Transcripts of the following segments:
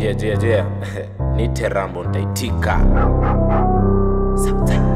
Yeah. Nite Rambo ntaitika. Subside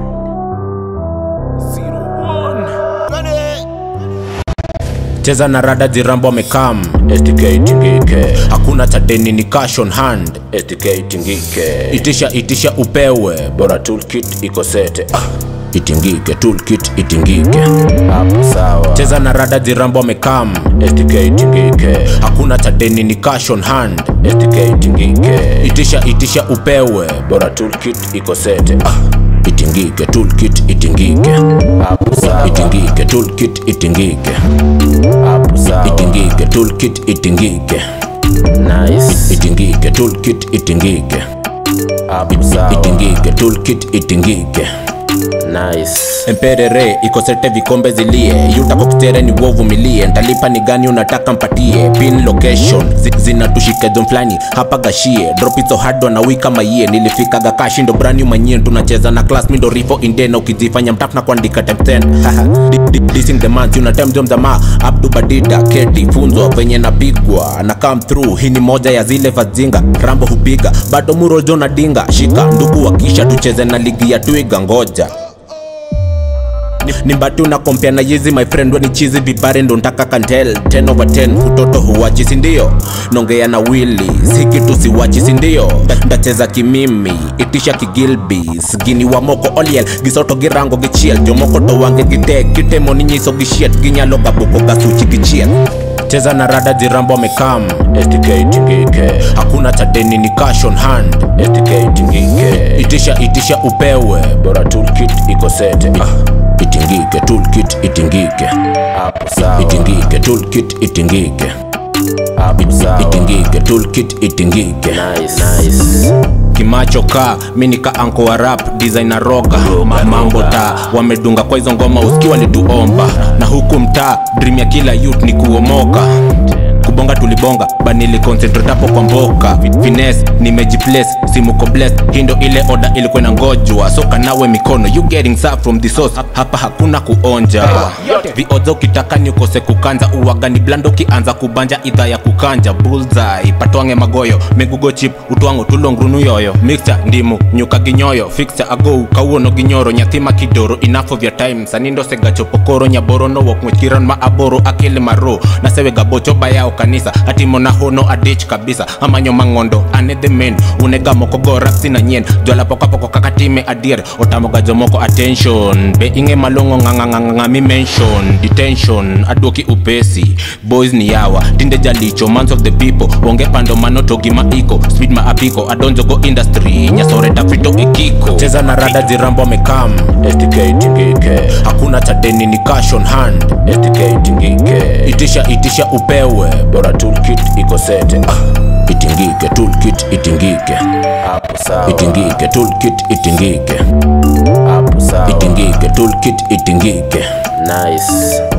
01. Cheza na rada Jirambo amekam, STK tingike. Hakuna chadeni ni cash on hand, STK tingike. Itisha upewe, bora toolkit iko sete. Itingike, toolkit itingike. Hapo sawa. Cheza na rada Jirambo amekam, STK tingike. Hakuna chadeni ni cash on hand, STK tingike. Itisha upewe, bora toolkit iko sete. Itingike, toolkit itingike. Hapo sawa. Itingike, toolkit itingike. Hapo sawa. Itingike, toolkit itingike. Nice. Itingike, toolkit itingike. Hapo sawa. Itingike, toolkit itingike. Nice. Emperere iko sete vikombe zilie. Yuta kukutere ni wovu milie. Ntalipa ni gani unataka mpatie. Pin location zinatushike don flani hapa gashie. Drop it so hard on a week kama ye. Nilifika gakashi ndo brand new manyien. Tunacheza na class mi ndo rifo indena. Ukijifanya mtap na kuandika time 10. Dissing the man tuna time jom zama. Abdu Badida Keti funzo venye napigwa na come through. Hii ni moja ya zile vazinga Rambo hupiga bado muro jona dinga. Shika ndugu wakisha tucheze na ligi ya twiga ngoja. Nimbatu na kompia na yizi my friend wani chizi vibare ndo ntaka kantel 10 over 10 hutoto huwachi sindio. Nongea na Willy siki tu siwachi sindio. Ndacheza kimimi itisha kigilbis. Gini wa moko oliel gisoto girango gichiel. Jomoko to wange gite moni nyiso gishiet. Ginyalo gabuko gasuchi gichiel. Cheza na rada Jirambo amekam, STK tingike. Hakuna chadeni ni cash on hand, STK tingike. Itisha upewe, bora toolkit iko sete. Itingike, toolkit itingike. Hapo sawa. Itingike, toolkit itingike. Hapo sawa. Itingike, toolkit itingike. Nice. Kimacho ka, mini ka anko wa rap, designer roga. Mambo ta, wamedunga kwa hizo ngoma uski walituomba. Na huku mta, dream ya kila youth ni kuomoka. Kubonga tulibonga, banili concentrate hapo kwa mboka. Finesse, nimejiplace, simuko blessed. Hindo ile order ilikuwa na ngojwa. Soka nawe mikono, you getting served from the source. Hapa hakuna kuonja. Viozo kitaka ni ukose kukanza. Uwaga ni blando kianza kubanja idha ya kukanja. Bullseye, patuange magoyo. Megugo chip, utuango tulongrunu yoyo. Mixture, ndimu, nyuka ginyoyo. Fixture, ago, kauono ginyoro. Nyathima kidoro, enough of your time. Sanindo sega chopokoro, nyaboro no wok mwekiran maaboro. Akili maro, nasewe gabocho bayao kanisa. Atimo na hono adich kabisa. Amanyo mangondo, ane the men. Unega moko go rapsi na nyen. Jwala poka kakatime adir. Otamoga jomoko attention. Be inge malongo ngangangangami mention. Detention, adoki upesi. Boys ni yawa, tinde jalicho. Mans of the people, wonge pando manoto gima iko. Speed ma apiko, adonjo go industry. Nyasore tafito ikiko. Cheza na rada Jirambo amekam, STK tingike. Hakuna chadeni ni cash on hand, STK tingike. Itisha upewe, bora toolkit iko sete. Itingike, toolkit itingike. Hapo sawa. Itingike, toolkit itingike. Hapo sawa. Itingike, toolkit itingike. Nice.